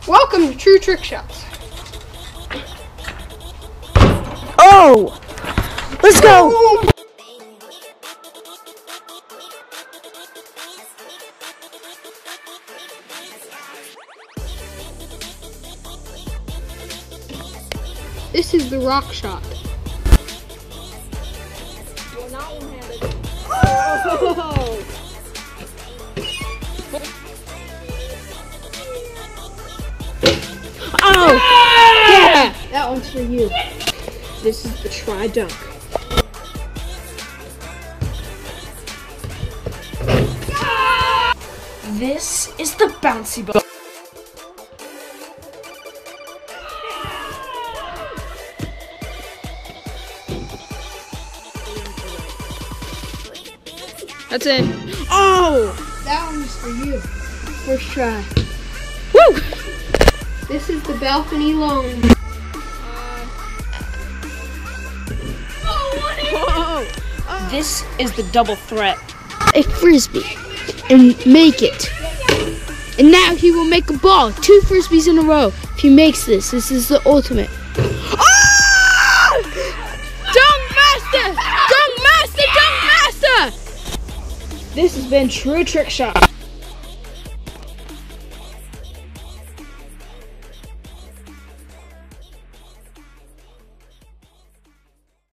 Welcome to Trew Trickshots. Oh! Let's go! This is the rock shot. You're not one-handed. Oh! Oh! Yeah! That one's for you. This is the try dunk. This is the bouncy ball. That's it. Oh! That one's for you. First try. Woo! This is the balcony loan. Whoa! This is the double threat. A frisbee and make it. And now he will make a ball. 2 frisbees in a row. If he makes this, this is the ultimate. Oh! Dunk master! Dunk master! Dunk master! This has been Trew Trickshots.